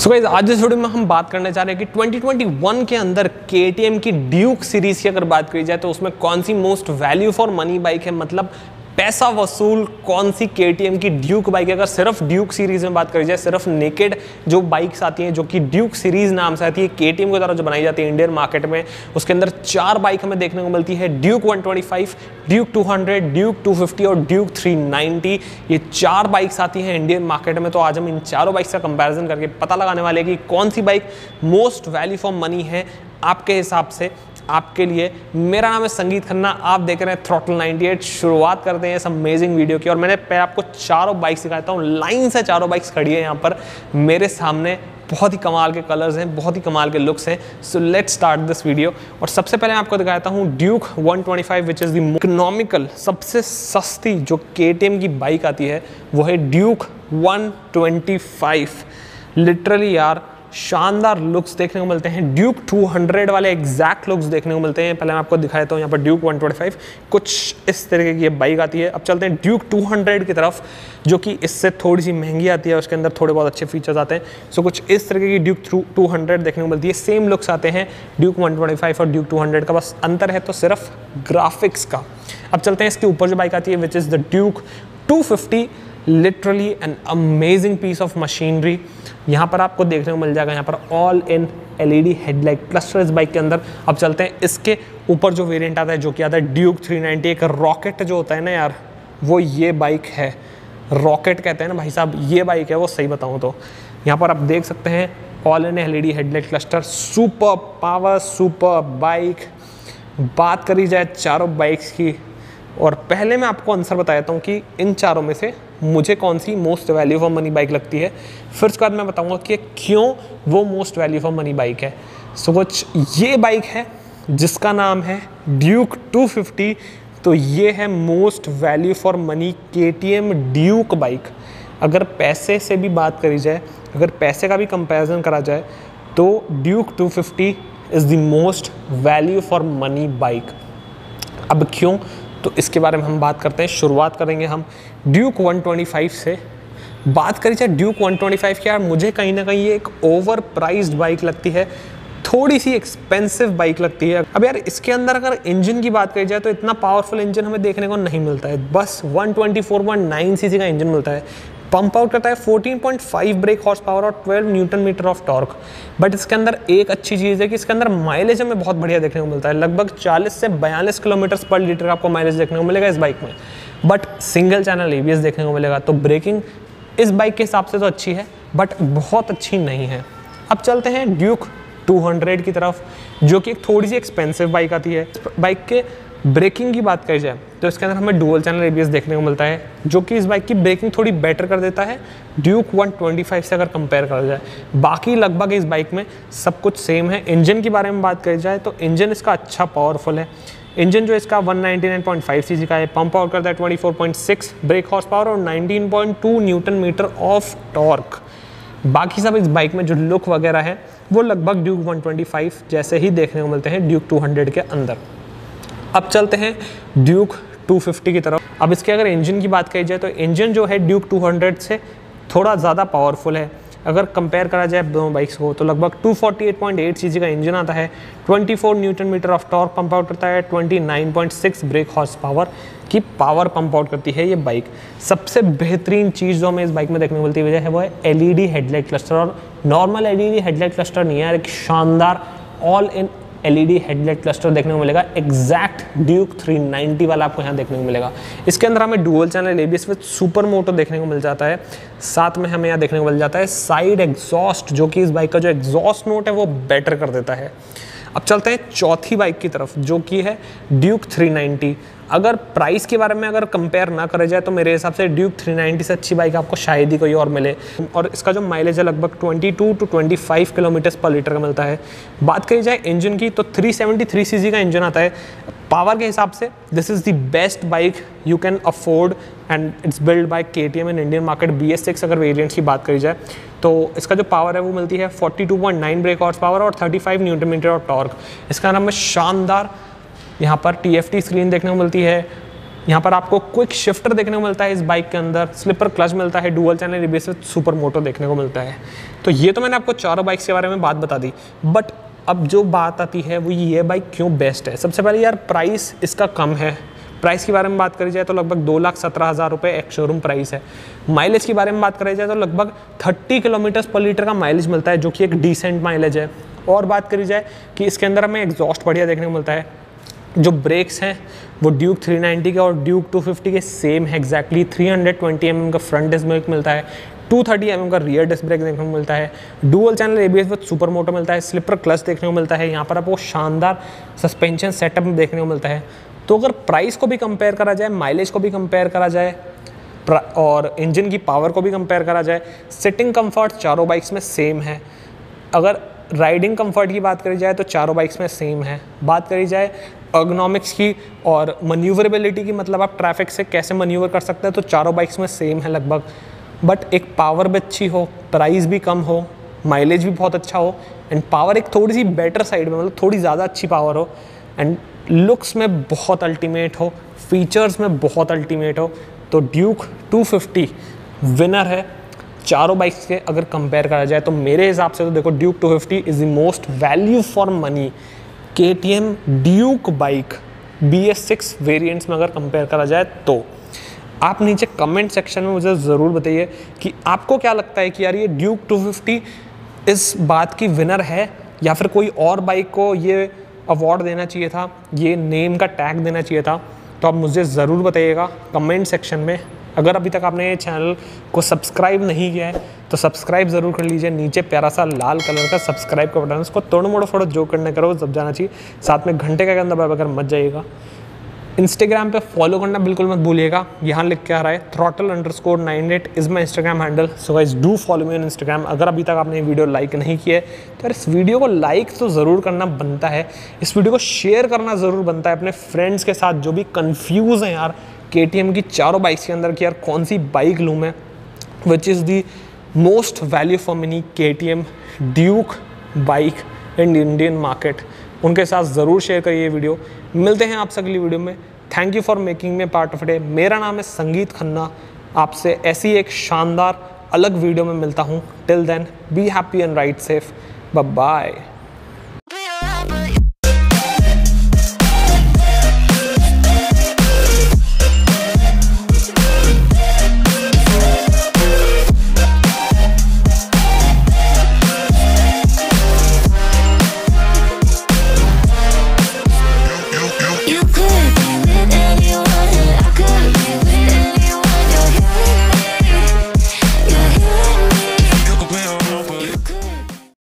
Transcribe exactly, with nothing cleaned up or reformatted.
So guys आज इस video में हम बात करने जा रहे हैं कि ट्वेंटी ट्वेंटी वन के अंदर के टी एम की ड्यूक सीरीज की अगर बात करी जाए तो उसमें कौन सी most value for money bike है, मतलब पैसा वसूल कौन सी के टी एम की ड्यूक बाइक है। अगर सिर्फ ड्यूक सीरीज में बात करी जाए, सिर्फ नेकेड जो बाइक्स आती हैं जो कि ड्यूक सीरीज नाम से आती है के टी एम के द्वारा जो बनाई जाती है इंडियन मार्केट में, उसके अंदर चार बाइक हमें देखने को मिलती है। Duke one twenty five, Duke two hundred, Duke two fifty और ड्यूक थ्री नाइंटी। ये चार बाइक्स आती हैं इंडियन मार्केट में। तो आज हम इन चारों बाइक्स का कंपैरिजन करके पता लगाने वाले हैं कि कौन सी bike most value for money है आपके हिसाब से आपके लिए। मेरा नाम है संगीत खन्ना, आप देख रहे हैं थ्रॉटल नाइंटी एट। शुरुआत करते हैं इस अमेजिंग वीडियो की। और मैंने पहले आपको चारों बाइक्स दिखाता हूँ, लाइन से चारों बाइक्स खड़ी है यहाँ पर मेरे सामने। बहुत ही कमाल के कलर्स हैं, बहुत ही कमाल के लुक्स हैं। So let's start this video. और सबसे पहले मैं आपको दिखाता हूँ Duke one twenty five which is the economical, सबसे सस्ती जो के टी एम की बाइक आती है वो है Duke one twenty five. Literally यार शानदार लुक्स देखने को मिलते हैं। ड्यूक टू हंड्रेड वाले एग्जैक्ट लुक्स देखने को मिलते हैं। पहले मैं आपको दिखाता हूँ यहाँ पर ड्यूक वन ट्वेंटी फाइव कुछ इस तरीके की ये बाइक आती है। अब चलते हैं ड्यूक टू हंड्रेड की तरफ जो कि इससे थोड़ी सी महंगी आती है, उसके अंदर थोड़े बहुत अच्छे फीचर्स आते हैं। सो कुछ इस तरीके की ड्यूक टू हंड्रेड देखने को मिलती है। सेम लुक्स आते हैं ड्यूक वन ट्वेंटी फाइव और ड्यूक टू हंड्रेड का, बस अंतर है तो सिर्फ ग्राफिक्स का। अब चलते हैं इसके ऊपर जो बाइक आती है which is the Duke two fifty. Literally an amazing piece of machinery यहाँ पर आपको देखने को मिल जाएगा। यहाँ पर all in L E D headlight cluster इस बाइक के अंदर। अब चलते हैं इसके ऊपर जो वेरिएंट आता है जो कि आता है ड्यूक थ्री नाइंटी। एक रॉकेट जो होता है ना यार, वो ये बाइक है। रॉकेट कहते हैं ना भाई साहब, ये बाइक है वो। सही बताऊँ तो यहाँ पर आप देख सकते हैं all in L E D headlight cluster, super power, super bike. बात करी जाए चारों बाइक्स की, और पहले मैं आपको आंसर बता देता हूँ कि इन चारों में से मुझे कौन सी most value for money bike लगती है। फिर उसके बाद मैं बताऊँगा कि क्यों वो most value for money bike है। सो कुछ ये बाइक है जिसका नाम है ड्यूक टू फिफ्टी। तो ये है most value for money K T M Duke bike. अगर पैसे से भी बात करी जाए, अगर पैसे का भी कंपैरिजन करा जाए तो Duke two fifty is the most value for money bike. अब क्यों, तो इसके बारे में हम बात करते हैं। शुरुआत करेंगे हम ड्यूक वन ट्वेंटी फाइव से। बात करी जाए ड्यूक वन ट्वेंटी फाइव की, यार मुझे कहीं ना कहीं ये एक ओवर प्राइज्ड बाइक लगती है, थोड़ी सी एक्सपेंसिव बाइक लगती है। अब यार इसके अंदर अगर इंजन की बात करी जाए तो इतना पावरफुल इंजन हमें देखने को नहीं मिलता है। बस one twenty four point nine C C का इंजन मिलता है। पंप आउट करता है fourteen point five brake horse power और twelve newton metre of torque. But इसके अंदर एक अच्छी चीज़ है कि इसके अंदर माइलेज हमें बहुत बढ़िया देखने को मिलता है। लगभग चालीस से बयालीस किलोमीटर पर लीटर आपको माइलेज देखने को मिलेगा इस बाइक में। But single channel A B S देखने को मिलेगा। तो ब्रेकिंग इस बाइक के हिसाब से तो अच्छी है बट बहुत अच्छी नहीं है। अब चलते हैं ड्यूक टू हंड्रेड की तरफ जो कि एक थोड़ी सी एक्सपेंसिव बाइक आती है। बाइक के ब्रेकिंग की बात करी जाए तो इसके अंदर हमें dual channel A B S देखने को मिलता है जो कि इस बाइक की ब्रेकिंग थोड़ी बेटर कर देता है ड्यूक वन ट्वेंटी फाइव से अगर कंपेयर करा जाए। बाकी लगभग इस बाइक में सब कुछ सेम है। इंजन की बारे में बात करी जाए तो इंजन इसका अच्छा पावरफुल है। इंजन जो इसका one ninety nine point five C C का है। पंप आउट करता है twenty four point six brake horse power और nineteen point two newton metre of torque. बाकी सब इस बाइक में जो लुक वगैरह है वो लगभग ड्यूक वन ट्वेंटी फाइव जैसे ही देखने को मिलते हैं ड्यूक टू हंड्रेड के अंदर। अब चलते हैं ड्यूक टू फिफ्टी की तरफ। अब इसके अगर इंजन की बात करी जाए तो इंजन जो है ड्यूक टू हंड्रेड से थोड़ा ज़्यादा पावरफुल है। अगर कंपेयर करा जाए दोनों बाइक्स को तो लगभग two forty eight point eight C C का इंजन आता है। Twenty four newton metre of torque pump out करता है। Twenty nine point six brake horse power की पावर पंप आउट करती है ये बाइक। सबसे बेहतरीन चीज़ जो हमें इस बाइक में देखने को मिलती है वो है L E D headlight cluster. और normal L E D headlight cluster नहीं है, एक शानदार all in L E D headlight cluster देखने को मिलेगा। एग्जैक्ट ड्यूक थ्री नाइंटी वाला आपको यहाँ देखने को मिलेगा। इसके अंदर हमें dual channel A B S with super moto देखने को मिल जाता है। साथ में हमें यहाँ देखने को मिल जाता है साइड एग्जॉस्ट जो कि इस बाइक का जो एग्जॉस्ट नोट है वो बेटर कर देता है। अब चलते हैं चौथी बाइक की तरफ जो कि है ड्यूक थ्री नाइंटी। अगर प्राइस के बारे में अगर कंपेयर ना करा जाए तो मेरे हिसाब से ड्यूक थ्री नाइंटी से अच्छी बाइक आपको शायद ही कोई और मिले। और इसका जो माइलेज है लगभग twenty two to twenty five kilometre per litre का मिलता है। बात करी जाए इंजन की तो three seventy three C C का इंजन आता है। पावर के हिसाब से this is the best bike you can afford and it's build by K T M in Indian market. B S six अगर वेरिएंट्स की बात करी जाए तो इसका जो पावर है वो मिलती है forty two point nine brake horse power और thirty five newton metre of torque. इसका नाम है शानदार यहाँ पर टी एफ टी स्क्रीन देखने को मिलती है। यहाँ पर आपको क्विक शिफ्टर देखने को मिलता है इस बाइक के अंदर, स्लिपर क्लच मिलता है, dual channel ABS super moto देखने को मिलता है। तो ये तो मैंने आपको चारों बाइक्स के बारे में बात बता दी, बट अब जो बात आती है वो ये बाइक क्यों बेस्ट है। सबसे पहले यार प्राइस इसका कम है। प्राइस के बारे में बात करी जाए तो लगभग दो लाख सत्रह हज़ार रुपये एक शोरूम प्राइस है। माइलेज के बारे में बात करी जाए तो लगभग तीस किलोमीटर पर लीटर का माइलेज मिलता है, जो कि एक डिसेंट माइलेज है। और बात करी जाए कि इसके अंदर हमें एग्जॉस्ट बढ़िया देखने को मिलता है। जो ब्रेक्स हैं वो ड्यूक थ्री नाइंटी के और ड्यूक टू फिफ्टी के सेम है exactly. Three twenty M M का फ्रंट डिस्क ब्रेक मिलता है, टू थर्टी एम एम का रियर डिस्क ब्रेक देखने को मिलता है, dual channel ABS with super moto मिलता है, स्लिपर क्लच देखने को मिलता है। यहाँ पर आपको शानदार सस्पेंशन सेटअप देखने को मिलता है। तो अगर प्राइस को भी कंपेयर करा जाए, माइलेज को भी कंपेयर करा जाए और इंजन की पावर को भी कंपेयर करा जाए, सिटिंग कंफर्ट चारों बाइक्स में सेम है। अगर राइडिंग कंफर्ट की बात करी जाए तो चारों बाइक्स में सेम है। बात करी जाए अर्गोनॉमिक्स की और मन्यूवरेबिलिटी की, मतलब आप ट्रैफिक से कैसे मन्यूवर कर सकते हैं, तो चारों बाइक्स में सेम है लगभग। बट एक पावर भी अच्छी हो, प्राइस भी कम हो, माइलेज भी बहुत अच्छा हो एंड पावर एक थोड़ी सी बेटर साइड में, मतलब थोड़ी ज़्यादा अच्छी पावर हो एंड लुक्स में बहुत अल्टीमेट हो, फीचर्स में बहुत अल्टीमेट हो, तो ड्यूक टू फिफ्टी विनर है चारों बाइक्स के अगर कंपेयर करा जाए तो। मेरे हिसाब से तो देखो Duke two fifty is the most value for money KTM Duke bike B S six variants में अगर कंपेयर करा जाए तो। आप नीचे कमेंट सेक्शन में मुझे ज़रूर बताइए कि आपको क्या लगता है कि यार ये ड्यूक टू फिफ्टी इस बात की विनर है या फिर कोई और बाइक को ये अवार्ड देना चाहिए था, ये नेम का टैग देना चाहिए था। तो आप मुझे ज़रूर बताइएगा कमेंट सेक्शन में। अगर अभी तक आपने ये चैनल को सब्सक्राइब नहीं किया है तो सब्सक्राइब ज़रूर कर लीजिए। नीचे प्यारा सा लाल कलर का सब्सक्राइब का बटन, उसको तोड़ मोड़ो फोड़ो जो करने करो सब जाना चाहिए। साथ में घंटे का अंदर अगर मत जाइएगा। इंस्टाग्राम पे फॉलो करना बिल्कुल मत भूलिएगा। यहाँ लिख के आ रहा है throttle underscore nine eight is my Instagram handle. So guys do follow me on Instagram. अगर अभी तक आपने ये वीडियो लाइक नहीं किया है तो यार इस वीडियो को लाइक तो ज़रूर करना बनता है। इस वीडियो को शेयर करना ज़रूर बनता है अपने फ्रेंड्स के साथ जो भी कन्फ्यूज़ हैं यार केटीएम की चारों बाइक्स के अंदर कि यार कौन सी बाइक लूँ मैं, which is the most value for money KTM Duke bike in Indian market. उनके साथ ज़रूर शेयर करिए ये वीडियो। मिलते हैं आपसे अगली वीडियो में। Thank you for making me part of day. मेरा नाम है संगीत खन्ना। आपसे ऐसी एक शानदार अलग वीडियो में मिलता हूँ। Till then be happy and ride safe. Bye bye.